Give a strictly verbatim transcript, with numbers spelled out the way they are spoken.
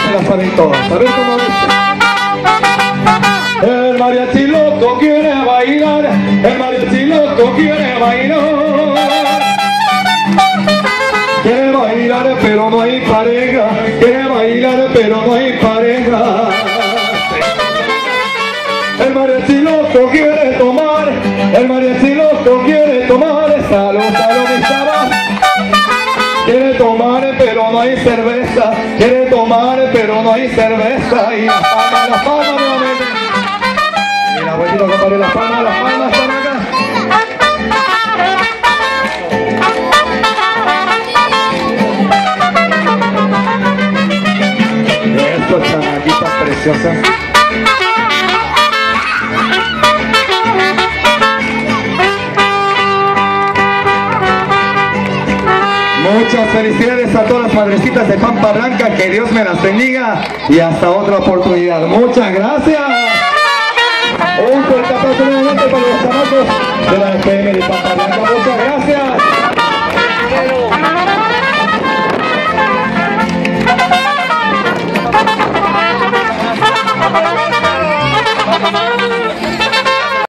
se las saben todas. A ver cómo dice. El mariachi loco quiere bailar, el mariachi loco quiere bailar. Quiere bailar pero no hay pareja, quiere bailar pero no hay pareja. El mariachi loco quiere tomar, el mariachi loco quiere tomar. Salud, salud, mi chava. Quiere tomar pero no hay cerveza, quiere tomar pero no hay cerveza. Y las palmas, las palmas nuevamente. Y la abuelita, compadre, las palmas, las palmas están acá. Esto, chamaquitas preciosas. Muchas felicidades a todas las madrecitas de Pampa Blanca, que Dios me las bendiga y hasta otra oportunidad. Muchas gracias. Un fuerte aplauso nuevamente para los chamacos de la F M de Pampa Blanca. Muchas gracias.